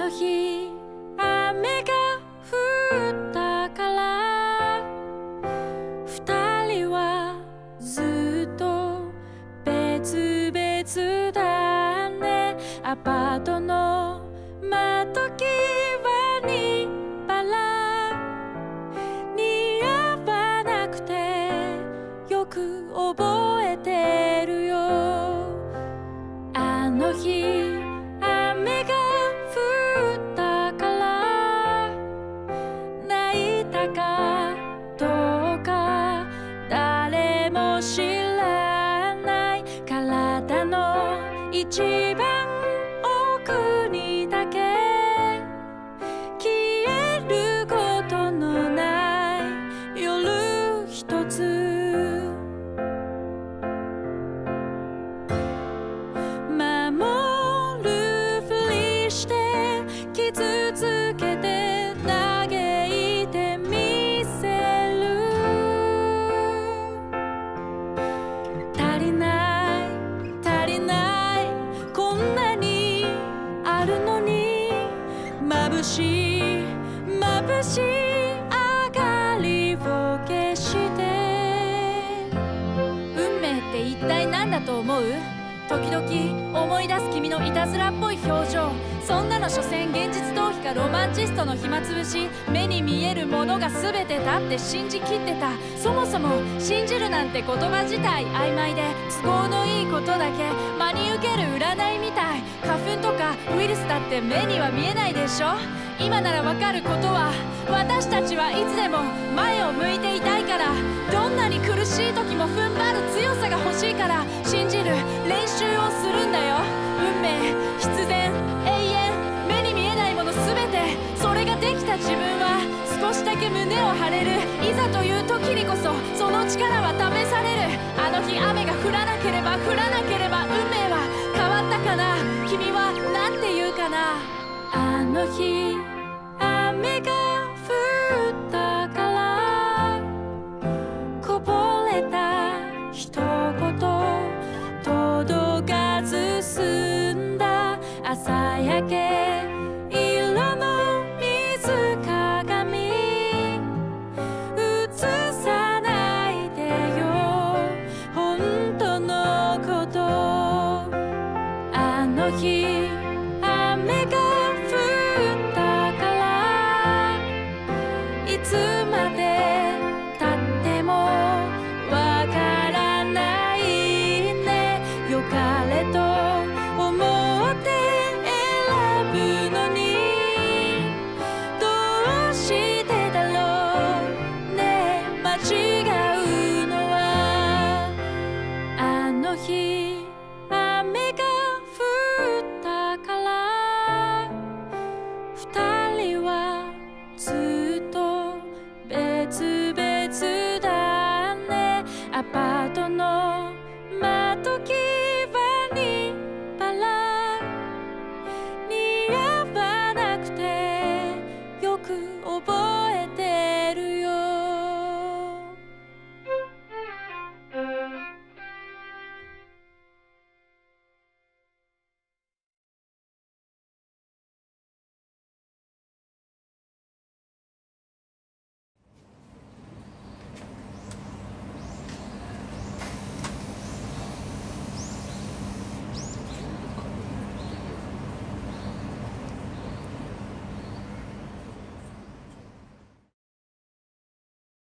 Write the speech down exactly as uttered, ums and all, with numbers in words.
の日雨が降ったから二人はずっと別々だね。アパートの窓際にバラ似合わなくてよく覚えてるよ。あの日雨が降ったから泣いたかどうか誰も知らない体の一番奥にだけ消えることのない夜一つ守るふりして傷つけて嘆いてみせる。足りない足りないこんなにあるのに眩しい眩しい明かりを消して運命って一体何だと思う？時々思い出す君のいたずらっぽい表情。そんなの所詮現実逃避かロマンチストの暇つぶし。目に見えるものが全てだって信じきってた。そもそも信じるなんて言葉自体曖昧で都合のいいことだけ真に受ける占いみたい。花粉とかウイルスだって目には見えないでしょ。今ならわかることは私たちはいつでも前を向いていたいから。どんなに苦しい時も踏ん張る強さが欲しいから信じる練習をするんだよ。運命必然永遠目に見えないもの全てそれができた自分は少しだけ胸を張れる。いざという時にこそその力は試される。あの日雨が降らなければ降らなければ運命は変わったかな。君はなんて言うかな。あの日雨が降ったからこぼれた一言届かず済んだ朝焼け色の水鏡映さないでよ本当のこと。あの日雨が